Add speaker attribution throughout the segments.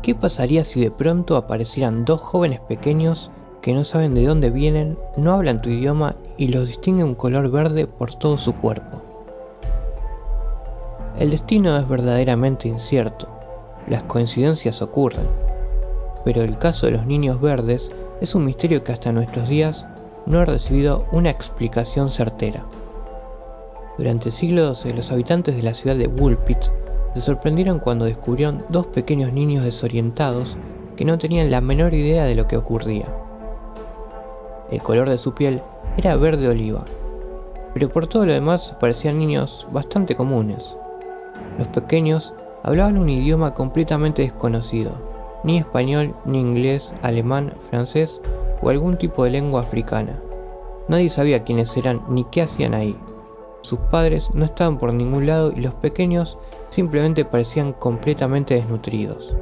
Speaker 1: ¿Qué pasaría si de pronto aparecieran dos jóvenes pequeños que no saben de dónde vienen, no hablan tu idioma y los distingue un color verde por todo su cuerpo? El destino es verdaderamente incierto, las coincidencias ocurren, pero el caso de los niños verdes es un misterio que hasta nuestros días no ha recibido una explicación certera. Durante siglos los habitantes de la ciudad de Woolpit se sorprendieron cuando descubrieron dos pequeños niños desorientados que no tenían la menor idea de lo que ocurría. El color de su piel era verde oliva, pero por todo lo demás parecían niños bastante comunes. Los pequeños hablaban un idioma completamente desconocido, ni español, ni inglés, alemán, francés o algún tipo de lengua africana. Nadie sabía quiénes eran ni qué hacían ahí. Sus padres no estaban por ningún lado y los pequeños simplemente parecían completamente desnutridos.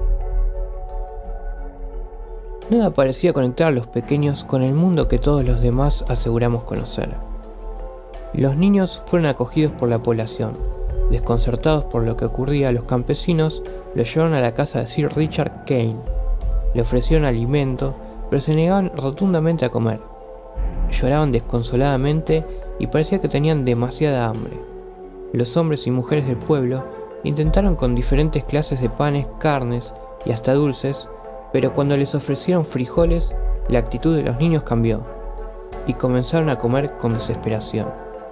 Speaker 1: Nada parecía conectar a los pequeños con el mundo que todos los demás aseguramos conocer. Los niños fueron acogidos por la población. Desconcertados por lo que ocurría, los campesinos los llevaron a la casa de Sir Richard Kane. Le ofrecieron alimento, pero se negaban rotundamente a comer. Lloraban desconsoladamente y parecía que tenían demasiada hambre. Los hombres y mujeres del pueblo intentaron con diferentes clases de panes, carnes y hasta dulces, pero cuando les ofrecieron frijoles, la actitud de los niños cambió, y comenzaron a comer con desesperación.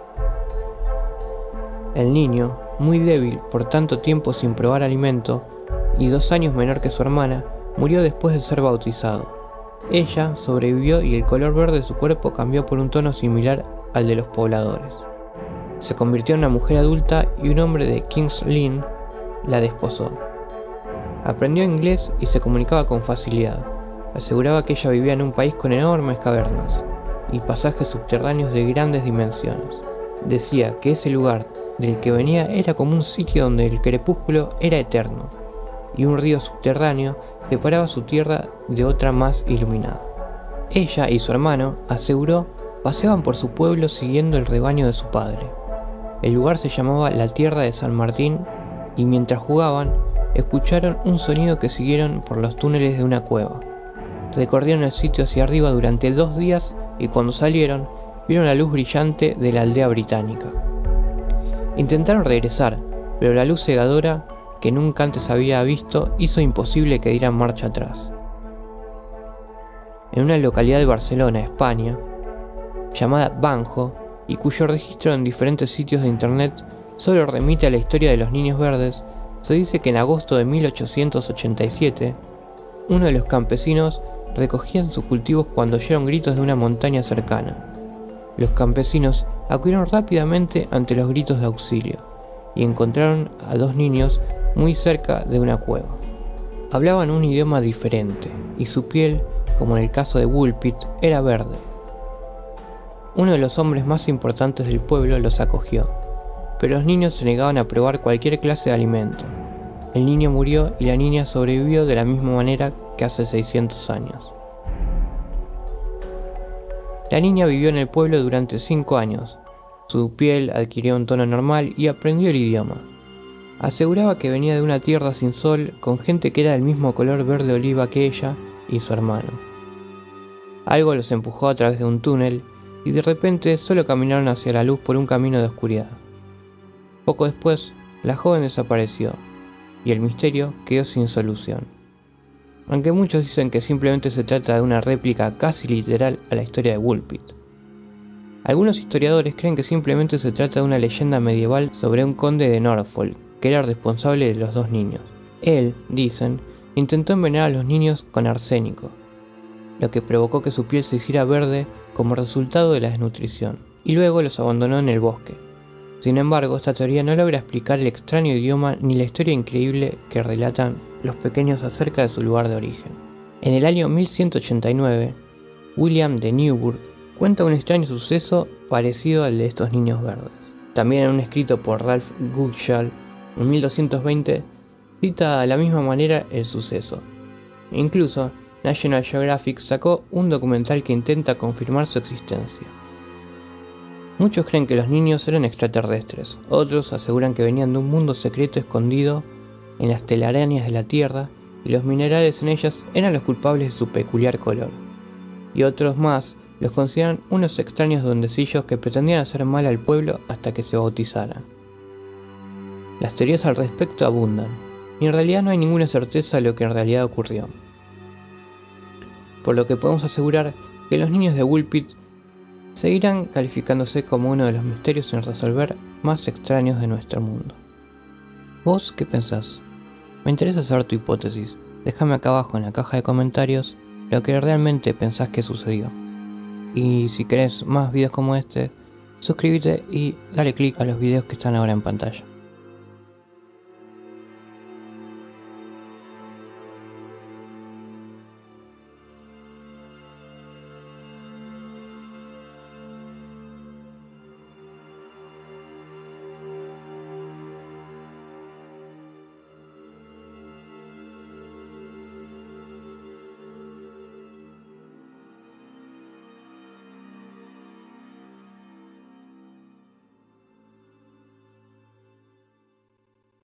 Speaker 1: El niño, muy débil por tanto tiempo sin probar alimento, y 2 años menor que su hermana, murió después de ser bautizado. Ella sobrevivió y el color verde de su cuerpo cambió por un tono similar al de los pobladores. Se convirtió en una mujer adulta y un hombre de King's Lynn la desposó. Aprendió inglés y se comunicaba con facilidad. Aseguraba que ella vivía en un país con enormes cavernas y pasajes subterráneos de grandes dimensiones. Decía que ese lugar del que venía era como un sitio donde el crepúsculo era eterno y un río subterráneo separaba su tierra de otra más iluminada. Ella y su hermano, aseguró, paseaban por su pueblo siguiendo el rebaño de su padre. El lugar se llamaba la Tierra de San Martín y mientras jugaban, escucharon un sonido que siguieron por los túneles de una cueva. Recorrieron el sitio hacia arriba durante 2 días y cuando salieron, vieron la luz brillante de la aldea británica. Intentaron regresar, pero la luz cegadora, que nunca antes había visto, hizo imposible que dieran marcha atrás. En una localidad de Barcelona, España, llamada Banjo, y cuyo registro en diferentes sitios de internet solo remite a la historia de los niños verdes, se dice que en agosto de 1887, uno de los campesinos recogía sus cultivos cuando oyeron gritos de una montaña cercana. Los campesinos acudieron rápidamente ante los gritos de auxilio y encontraron a 2 niños muy cerca de una cueva. Hablaban un idioma diferente y su piel, como en el caso de Woolpit, era verde. Uno de los hombres más importantes del pueblo los acogió, pero los niños se negaban a probar cualquier clase de alimento. El niño murió y la niña sobrevivió de la misma manera que hace 600 años. La niña vivió en el pueblo durante 5 años. Su piel adquirió un tono normal y aprendió el idioma. Aseguraba que venía de una tierra sin sol con gente que era del mismo color verde oliva que ella y su hermano. Algo los empujó a través de un túnel y de repente solo caminaron hacia la luz por un camino de oscuridad. Poco después, la joven desapareció y el misterio quedó sin solución. Aunque muchos dicen que simplemente se trata de una réplica casi literal a la historia de Woolpit. Algunos historiadores creen que simplemente se trata de una leyenda medieval sobre un conde de Norfolk, que era responsable de los 2 niños. Él, dicen, intentó envenenar a los niños con arsénico, lo que provocó que su piel se hiciera verde como resultado de la desnutrición, y luego los abandonó en el bosque. Sin embargo, esta teoría no logra explicar el extraño idioma ni la historia increíble que relatan los pequeños acerca de su lugar de origen. En el año 1189, William de Newburgh cuenta un extraño suceso parecido al de estos niños verdes. También en un escrito por Ralph Goodshall, en 1220, cita de la misma manera el suceso. Incluso, National Geographic sacó un documental que intenta confirmar su existencia. Muchos creen que los niños eran extraterrestres, otros aseguran que venían de un mundo secreto escondido en las telarañas de la Tierra y los minerales en ellas eran los culpables de su peculiar color, y otros más los consideran unos extraños duendecillos que pretendían hacer mal al pueblo hasta que se bautizaran. Las teorías al respecto abundan, y en realidad no hay ninguna certeza de lo que en realidad ocurrió. Por lo que podemos asegurar que los niños de Woolpit seguirán calificándose como uno de los misterios sin resolver más extraños de nuestro mundo. ¿Vos qué pensás? Me interesa saber tu hipótesis. Déjame acá abajo en la caja de comentarios lo que realmente pensás que sucedió. Y si querés más videos como este, suscríbete y dale click a los videos que están ahora en pantalla.